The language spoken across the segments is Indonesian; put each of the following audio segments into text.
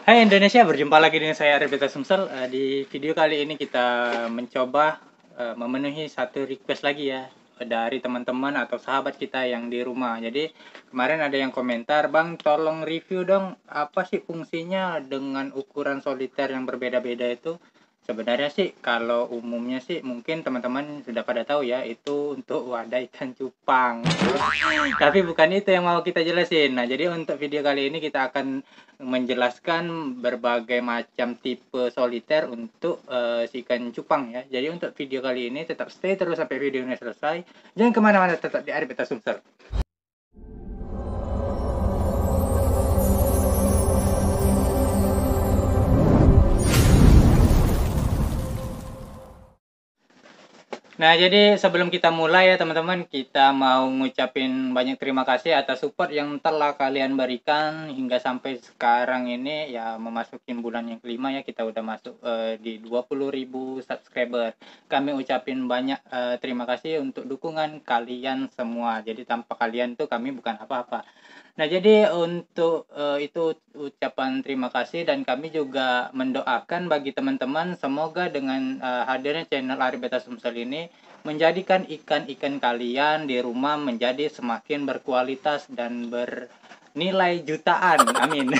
Hai Indonesia, berjumpa lagi dengan saya Arifita Sumsel. Di video kali ini kita mencoba memenuhi satu request lagi ya dari teman-teman atau sahabat kita yang di rumah. Jadi kemarin ada yang komentar, "Bang, tolong review dong apa sih fungsinya dengan ukuran soliter yang berbeda-beda itu?" Sebenarnya sih kalau umumnya sih mungkin teman-teman sudah pada tahu ya, itu untuk wadah ikan cupang. Tapi bukan itu yang mau kita jelasin. Nah, jadi untuk video kali ini kita akan menjelaskan berbagai macam tipe soliter untuk si ikan cupang ya. Jadi untuk video kali ini tetap stay terus sampai video ini selesai. Jangan kemana-mana, tetap di Arif Sumser. Nah, jadi sebelum kita mulai ya teman-teman, kita mau ngucapin banyak terima kasih atas support yang telah kalian berikan hingga sampai sekarang ini ya, memasukin bulan yang kelima ya, kita udah masuk di 20.000 subscriber. Kami ucapin banyak terima kasih untuk dukungan kalian semua. Jadi tanpa kalian tuh kami bukan apa-apa. Nah, jadi untuk itu ucapan terima kasih, dan kami juga mendoakan bagi teman-teman semoga dengan hadirnya channel Arif Beta Sumsel ini menjadikan ikan-ikan kalian di rumah menjadi semakin berkualitas dan bernilai jutaan. Amin.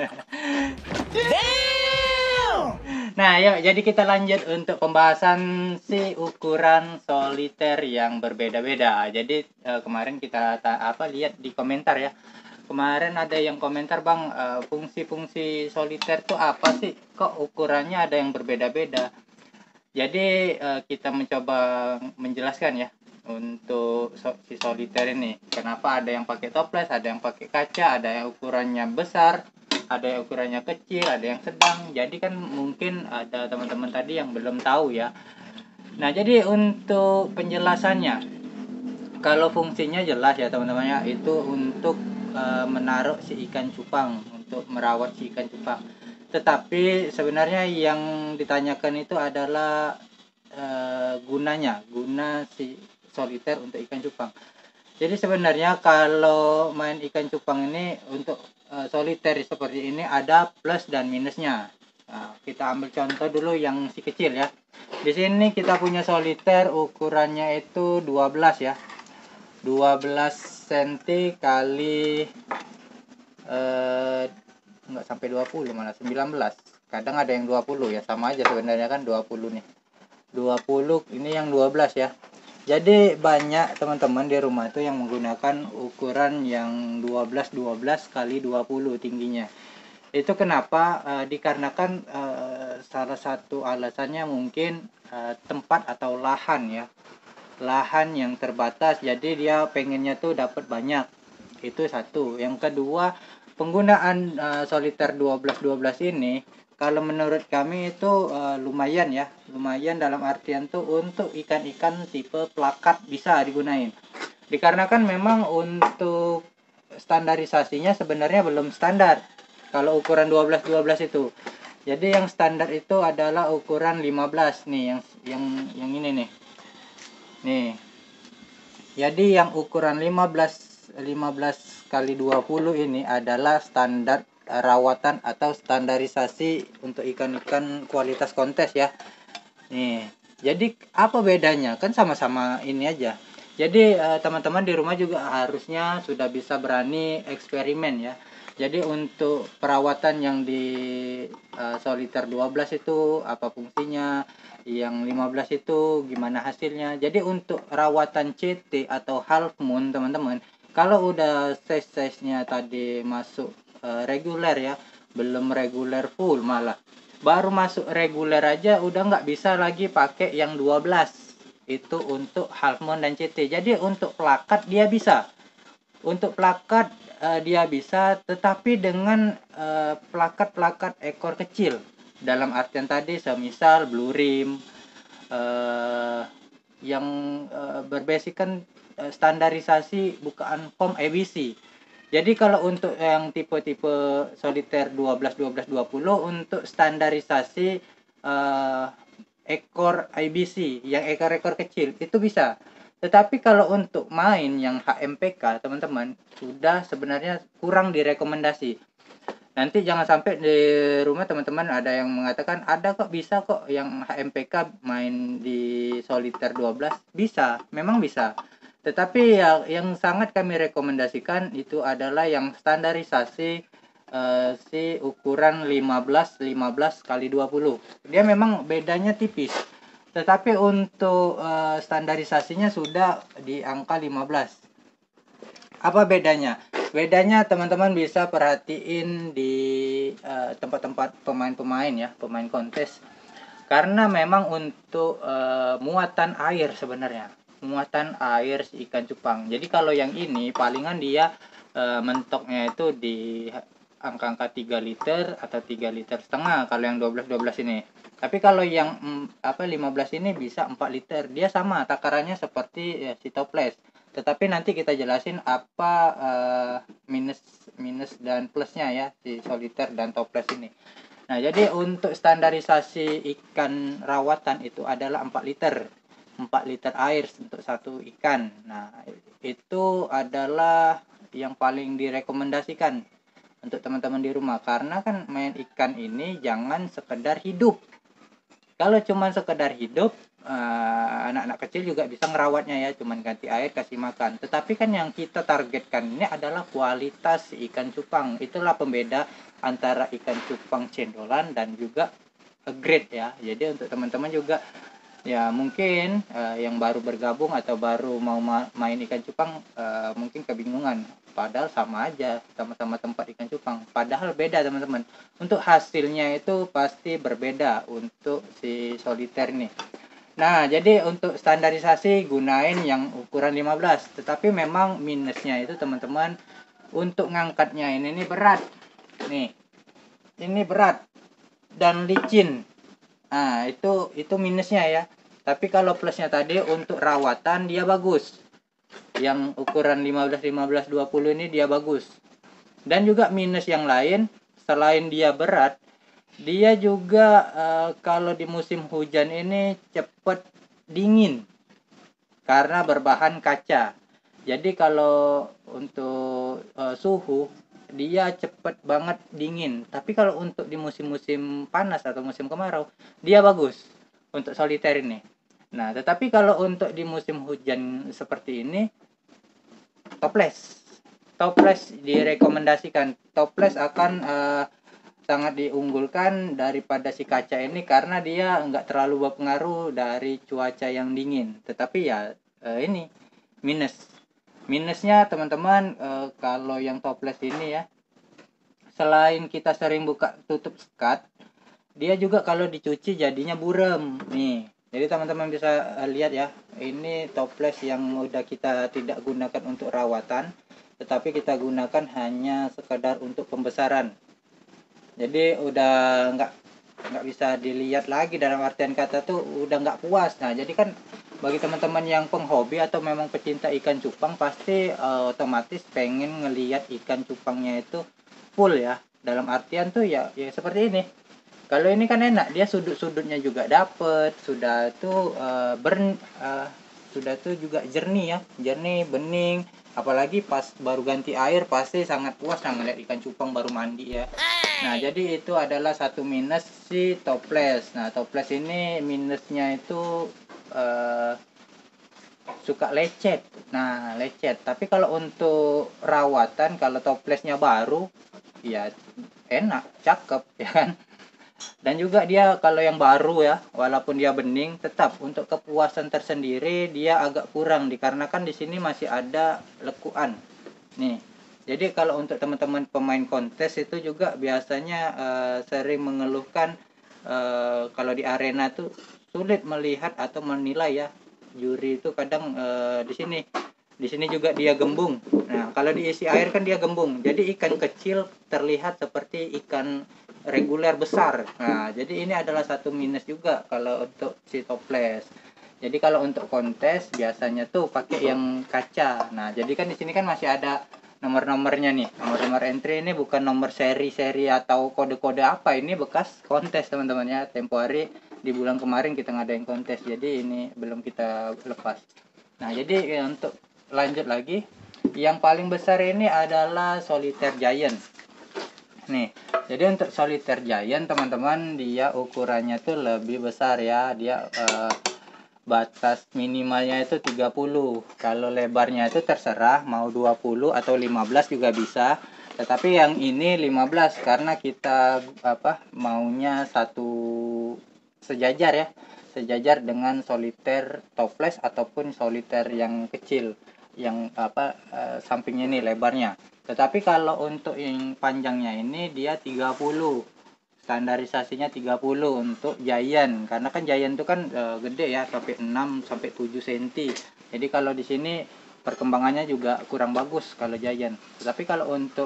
Nah, yuk jadi kita lanjut untuk pembahasan si ukuran soliter yang berbeda-beda. Jadi kemarin kita lihat di komentar ya. Kemarin ada yang komentar, "Bang, fungsi-fungsi soliter tuh apa sih? Kok ukurannya ada yang berbeda-beda?" Jadi kita mencoba menjelaskan ya untuk si soliter ini. Kenapa ada yang pakai toples, ada yang pakai kaca, ada yang ukurannya besar, ada yang ukurannya kecil, ada yang sedang. Jadi kan mungkin ada teman-teman tadi yang belum tahu ya. Nah, jadi untuk penjelasannya, kalau fungsinya jelas ya teman-teman ya, itu untuk menaruh si ikan cupang, untuk merawat si ikan cupang. Tetapi sebenarnya yang ditanyakan itu adalah guna si soliter untuk ikan cupang. Jadi sebenarnya kalau main ikan cupang ini untuk soliter seperti ini ada plus dan minusnya. Nah, kita ambil contoh dulu yang si kecil ya. Di sini kita punya soliter ukurannya itu 12 ya. 12 cm kali enggak sampai 20, malah 19. Kadang ada yang 20 ya, sama aja sebenarnya kan 20 nih. 20 ini yang 12 ya. Jadi banyak teman-teman di rumah itu yang menggunakan ukuran yang 12 kali 20 tingginya. Itu kenapa? Dikarenakan salah satu alasannya mungkin tempat atau lahan ya. Lahan yang terbatas, jadi dia pengennya tuh dapat banyak. Itu satu. Yang kedua, penggunaan soliter 12 ini kalau menurut kami itu lumayan ya, lumayan dalam artian tuh untuk ikan-ikan tipe plakat bisa digunain. Dikarenakan memang untuk standarisasinya sebenarnya belum standar kalau ukuran 12 itu. Jadi yang standar itu adalah ukuran 15 nih, yang ini nih. Nih. Jadi yang ukuran 15 kali 20 ini adalah standar rawatan atau standarisasi untuk ikan-ikan kualitas kontes ya. Nih. Jadi apa bedanya? Kan sama-sama ini aja. Jadi teman-teman di rumah juga harusnya sudah bisa berani eksperimen ya. Jadi untuk perawatan yang di soliter 12 itu apa fungsinya, yang 15 itu gimana hasilnya. Jadi untuk rawatan CT atau half moon teman-teman, kalau udah size-nya tadi masuk reguler ya, belum reguler full, malah baru masuk reguler aja udah nggak bisa lagi pakai yang 12. Itu untuk half moon dan CT. Jadi untuk plakat dia bisa. Untuk plakat dia bisa, tetapi dengan plakat-plakat ekor kecil. Dalam artian tadi semisal blue rim, yang berbasickan standarisasi bukaan foam ABC. Jadi kalau untuk yang tipe-tipe soliter 12 20 untuk standarisasi ekor IBC, yang ekor-ekor kecil itu bisa. Tetapi kalau untuk main yang HMPK teman-teman sudah sebenarnya kurang direkomendasi. Nanti jangan sampai di rumah teman-teman ada yang mengatakan ada kok, bisa kok yang HMPK main di soliter 12. Bisa, memang bisa. Tetapi yang sangat kami rekomendasikan itu adalah yang standarisasi si ukuran 15 kali 20. Dia memang bedanya tipis. Tetapi untuk standarisasinya sudah di angka 15. Apa bedanya? Bedanya teman-teman bisa perhatiin di tempat-tempat pemain-pemain ya, pemain kontes. Karena memang untuk muatan air sebenarnya, muatan air si ikan cupang. Jadi kalau yang ini palingan dia mentoknya itu di angka-angka 3 liter atau 3,5 liter kalau yang 12 ini. Tapi kalau yang 15 ini bisa 4 liter. Dia sama takarannya seperti si toples. Tetapi nanti kita jelasin apa minus minus dan plusnya ya si soliter dan toples ini. Nah, jadi untuk standarisasi ikan rawatan itu adalah 4 liter. 4 liter air untuk satu ikan. Nah, itu adalah yang paling direkomendasikan untuk teman-teman di rumah, karena kan main ikan ini jangan sekedar hidup. Kalau cuma sekedar hidup, anak-anak kecil juga bisa ngerawatnya ya, cuman ganti air, kasih makan. Tetapi kan yang kita targetkan ini adalah kualitas ikan cupang. Itulah pembeda antara ikan cupang cendolan dan juga grade ya. Jadi untuk teman-teman juga ya mungkin yang baru bergabung atau baru mau main ikan cupang mungkin kebingungan, padahal sama aja, sama-sama tempat ikan cupang, padahal beda teman-teman. Untuk hasilnya itu pasti berbeda untuk si soliter nih. Nah, jadi untuk standarisasi gunain yang ukuran 15, tetapi memang minusnya itu teman-teman, untuk ngangkatnya ini berat nih, ini berat dan licin. Nah, itu minusnya ya. Tapi kalau plusnya tadi untuk rawatan dia bagus. Yang ukuran 15 20 ini dia bagus. Dan juga minus yang lain, selain dia berat, dia juga kalau di musim hujan ini cepat dingin karena berbahan kaca. Jadi kalau untuk suhu dia cepet banget dingin. Tapi kalau untuk di musim-musim panas atau musim kemarau, dia bagus untuk soliter ini. Nah, tetapi kalau untuk di musim hujan seperti ini, toples. Toples direkomendasikan. Toples akan sangat diunggulkan daripada si kaca ini karena dia nggak terlalu berpengaruh dari cuaca yang dingin. Tetapi ya ini minusnya teman-teman, kalau yang toples ini ya, selain kita sering buka tutup sekat, dia juga kalau dicuci jadinya burem nih. Jadi teman-teman bisa lihat ya, ini toples yang udah kita tidak gunakan untuk rawatan, tetapi kita gunakan hanya sekedar untuk pembesaran. Jadi udah nggak bisa dilihat lagi, dalam artian kata tuh udah nggak puas. Nah, jadi kan bagi teman-teman yang penghobi atau memang pecinta ikan cupang pasti otomatis pengen ngelihat ikan cupangnya itu full ya, dalam artian tuh ya seperti ini. Kalau ini kan enak, dia sudut-sudutnya juga dapet, sudah tuh sudah tuh juga jernih ya, jernih, bening. Apalagi pas baru ganti air pasti sangat puas nah ngeliat ikan cupang baru mandi ya. Nah, jadi itu adalah satu minus si toples. Nah, toples ini minusnya itu suka lecet. Nah, lecet. Tapi kalau untuk rawatan, kalau toplesnya baru, ya enak, cakep ya kan. Dan juga dia kalau yang baru ya, walaupun dia bening, tetap untuk kepuasan tersendiri dia agak kurang dikarenakan di sini masih ada lekuan. Nih. Jadi kalau untuk teman-teman pemain kontes itu juga biasanya sering mengeluhkan kalau di arena tuh sulit melihat atau menilai ya. Juri itu kadang di sini juga dia gembung. Nah, kalau diisi air kan dia gembung. Jadi ikan kecil terlihat seperti ikan reguler besar. Nah, jadi ini adalah satu minus juga kalau untuk si toples. Jadi kalau untuk kontes biasanya tuh pakai yang kaca. Nah, jadi kan di sini kan masih ada nomor-nomornya nih. Nomor-nomor entry ini bukan nomor seri-seri atau kode-kode apa. Ini bekas kontes teman-teman ya. Tempo hari di bulan kemarin kita ngadain kontes. Jadi ini belum kita lepas. Nah, jadi untuk lanjut lagi, yang paling besar ini adalah solitaire giant. Nih, jadi untuk soliter giant teman-teman, dia ukurannya tuh lebih besar ya. Dia batas minimalnya itu 30. Kalau lebarnya itu terserah mau 20 atau 15 juga bisa. Tetapi yang ini 15 karena kita maunya satu sejajar ya. Sejajar dengan soliter toples ataupun soliter yang kecil yang sampingnya ini lebarnya. Tetapi kalau untuk yang panjangnya ini dia 30. Standarisasinya 30 untuk giant karena kan giant itu kan gede ya sampai 6 sampai 7 cm. Jadi kalau di sini perkembangannya juga kurang bagus kalau giant. Tetapi kalau untuk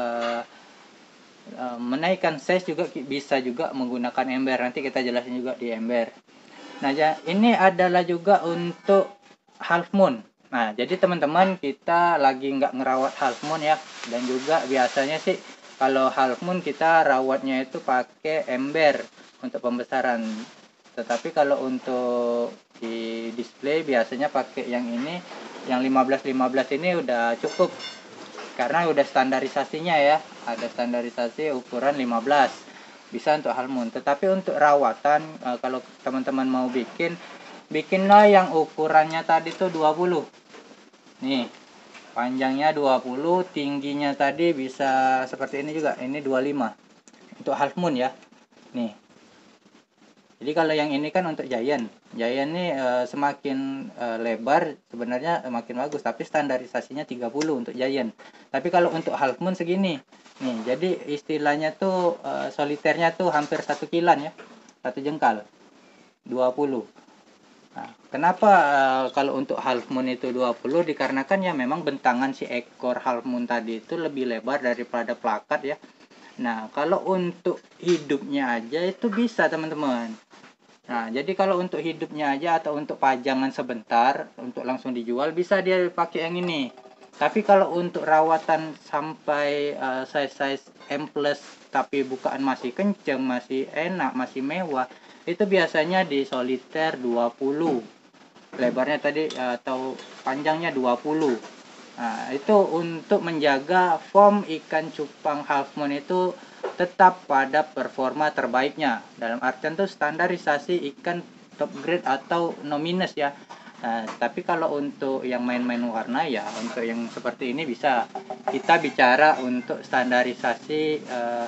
menaikkan size juga bisa juga menggunakan ember. Nanti kita jelasin juga di ember. Nah, ini adalah juga untuk half moon. Nah, jadi teman-teman kita lagi nggak ngerawat half moon ya. Dan juga biasanya sih kalau half moon kita rawatnya itu pakai ember untuk pembesaran. Tetapi kalau untuk di display biasanya pakai yang ini, yang 15-15 ini udah cukup. Karena udah standarisasinya ya. Ada standarisasi ukuran 15. Bisa untuk half moon. Tetapi untuk rawatan kalau teman-teman mau bikinlah yang ukurannya tadi tuh 20. Nih, panjangnya 20, tingginya tadi bisa seperti ini juga. Ini 25. Untuk half moon ya. Nih. Jadi kalau yang ini kan untuk giant. Giant nih semakin lebar sebenarnya makin bagus, tapi standarisasinya 30 untuk giant. Tapi kalau untuk half moon segini. Nih, jadi istilahnya tuh soliternya tuh hampir 1 kilan ya. 1 jengkal. 20. Nah, kenapa kalau untuk half moon itu 20? Dikarenakan ya memang bentangan si ekor half moon tadi itu lebih lebar daripada plakat ya. Nah, kalau untuk hidupnya aja itu bisa teman-teman. Nah, jadi kalau untuk hidupnya aja atau untuk pajangan sebentar, untuk langsung dijual bisa dia pakai yang ini. Tapi kalau untuk rawatan sampai size-size M plus tapi bukaan masih kenceng, masih enak, masih mewah, itu biasanya di soliter 20. Lebarnya tadi atau panjangnya 20. Nah, itu untuk menjaga form ikan cupang half moon itu tetap pada performa terbaiknya. Dalam artian tuh standarisasi ikan top grade atau no minus ya. Nah, tapi kalau untuk yang main-main warna ya untuk yang seperti ini bisa kita bicara untuk standarisasi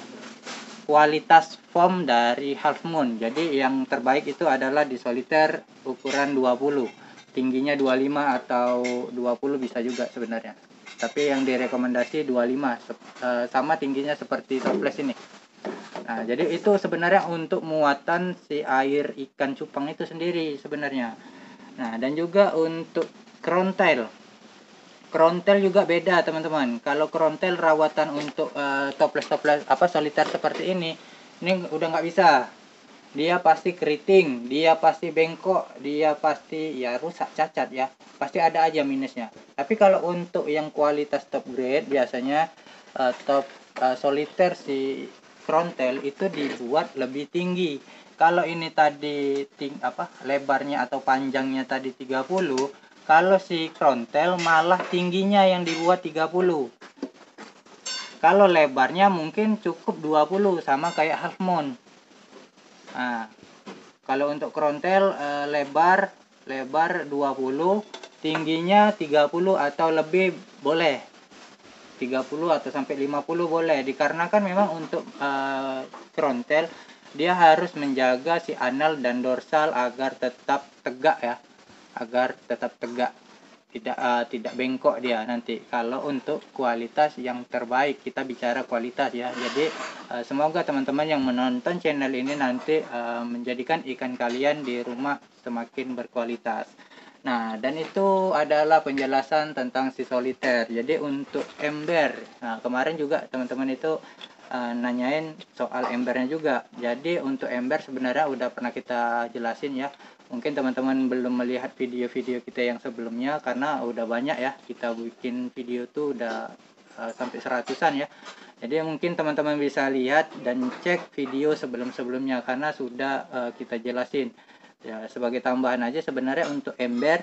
kualitas foam dari half moon. Jadi yang terbaik itu adalah di soliter ukuran 20. Tingginya 25 atau 20 bisa juga sebenarnya. Tapi yang direkomendasi 25 sama tingginya seperti toples ini. Nah, jadi itu sebenarnya untuk muatan si air ikan cupang itu sendiri sebenarnya. Nah, dan juga untuk crown tail. Crown tail juga beda, teman-teman. Kalau crown tail rawatan untuk toples-toples soliter seperti ini udah nggak bisa. Dia pasti keriting, dia pasti bengkok, dia pasti ya rusak, cacat ya. Pasti ada aja minusnya. Tapi kalau untuk yang kualitas top grade biasanya top soliter si frontal itu dibuat lebih tinggi. Kalau ini tadi lebarnya atau panjangnya tadi 30, kalau si frontal malah tingginya yang dibuat 30. Kalau lebarnya mungkin cukup 20 sama kayak half moon. Nah, kalau untuk krontel lebar 20, tingginya 30 atau lebih boleh. 30 atau sampai 50 boleh. Dikarenakan memang untuk krontel dia harus menjaga si anal dan dorsal agar tetap tegak ya. Agar tetap tegak. Tidak bengkok dia nanti. Kalau untuk kualitas yang terbaik, kita bicara kualitas ya. Jadi semoga teman-teman yang menonton channel ini nanti menjadikan ikan kalian di rumah semakin berkualitas. Nah, dan itu adalah penjelasan tentang si soliter. Jadi untuk ember, nah kemarin juga teman-teman itu nanyain soal embernya juga. Jadi untuk ember sebenarnya udah pernah kita jelasin ya. Mungkin teman-teman belum melihat video-video kita yang sebelumnya karena udah banyak ya, kita bikin video tuh udah sampai 100-an ya. Jadi mungkin teman-teman bisa lihat dan cek video sebelum-sebelumnya karena sudah kita jelasin. Ya, sebagai tambahan aja sebenarnya untuk ember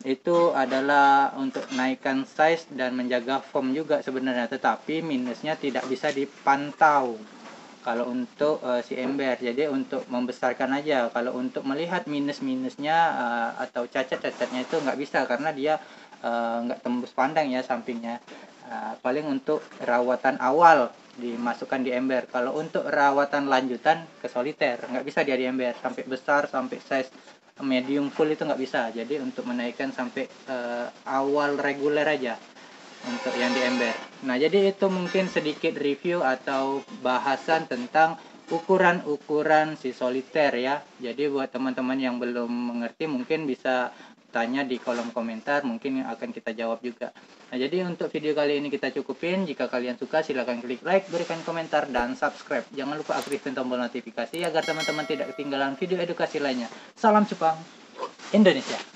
itu adalah untuk naikkan size dan menjaga form juga sebenarnya, tetapi minusnya tidak bisa dipantau kalau untuk si ember. Jadi untuk membesarkan aja, kalau untuk melihat minus-minusnya atau cacat-cacatnya itu nggak bisa, karena dia nggak tembus pandang ya sampingnya. Paling untuk rawatan awal dimasukkan di ember. Kalau untuk rawatan lanjutan ke soliter nggak bisa dia di ember sampai besar, sampai size medium full itu nggak bisa. Jadi untuk menaikkan sampai awal reguler aja untuk yang di ember. Nah, jadi itu mungkin sedikit review atau bahasan tentang ukuran-ukuran si soliter ya. Jadi buat teman-teman yang belum mengerti mungkin bisa tanya di kolom komentar, mungkin akan kita jawab juga. Nah, jadi untuk video kali ini kita cukupin. Jika kalian suka silahkan klik like, berikan komentar, dan subscribe. Jangan lupa aktifkan tombol notifikasi agar teman-teman tidak ketinggalan video edukasi lainnya. Salam Cupang Indonesia.